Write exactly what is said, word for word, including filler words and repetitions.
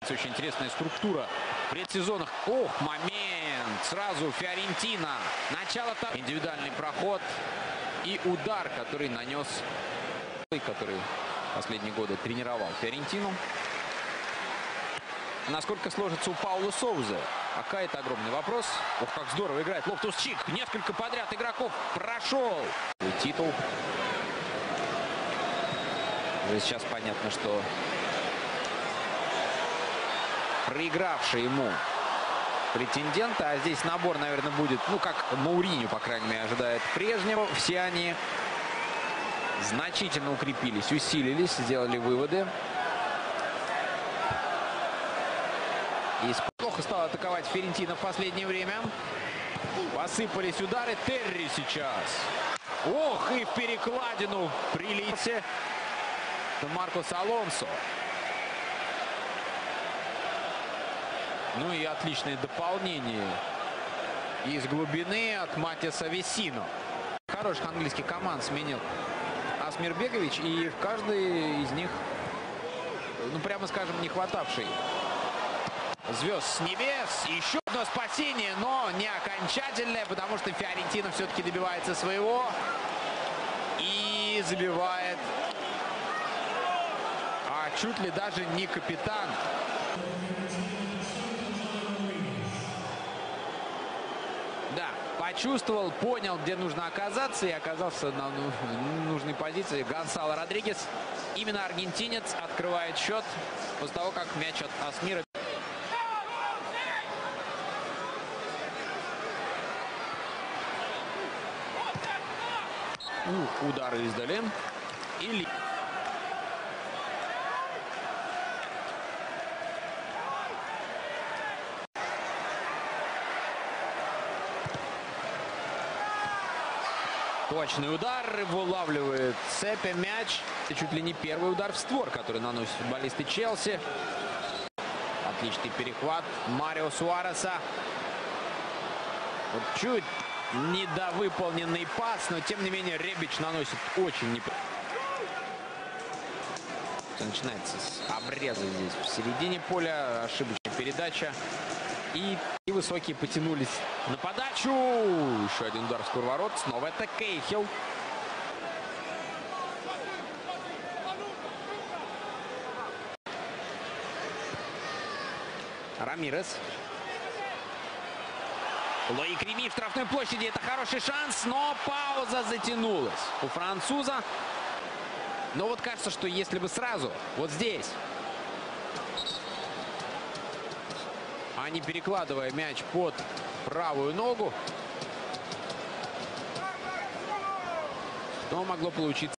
Очень интересная структура в предсезонах. Ох, момент! Сразу Фиорентина. Начало там. Индивидуальный проход и удар, который нанес, который последние годы тренировал Фиорентину. Насколько сложится у Пауло Соузы? Пока это огромный вопрос. Ох, как здорово играет Лофтус-Чик. Несколько подряд игроков прошел. Титул. Уже сейчас понятно, что проигравший ему претендента. А здесь набор, наверное, будет, ну, как Мауриньо, по крайней мере, ожидает прежнего. Все они значительно укрепились, усилились, сделали выводы. И плохо стало атаковать Фиорентина в последнее время. Посыпались удары. Терри сейчас. Ох, и в перекладину прилетел Маркос Алонсо. Ну и отличное дополнение из глубины от Матиаса Весино. Хороших английских команд сменил Асмир Бегович. И в каждой из них, ну прямо скажем, не хватавший звезд с небес. Еще одно спасение, но не окончательное, потому что Фиорентина все-таки добивается своего. И забивает. А чуть ли даже не капитан. Да, почувствовал, понял, где нужно оказаться, и оказался на нужной позиции. Гонсало Родригес, именно аргентинец, открывает счет после того, как мяч от Асмира. Ух, удары издали. Или... Точный удар, вылавливает Цепи мяч. Это чуть ли не первый удар в створ, который наносят футболисты Челси. Отличный перехват Марио Суареса. Вот чуть недовыполненный пас, но тем не менее Ребич наносит очень неприятно. Начинается с обреза здесь в середине поля. Ошибочная передача. И, и высокие потянулись на подачу. Еще один удар в створ ворот. Снова это Кейхил. Рамирес. Лоик Реми в штрафной площади. Это хороший шанс, но пауза затянулась у француза. Но вот кажется, что если бы сразу, вот здесь, а не перекладывая мяч под правую ногу, то могло получиться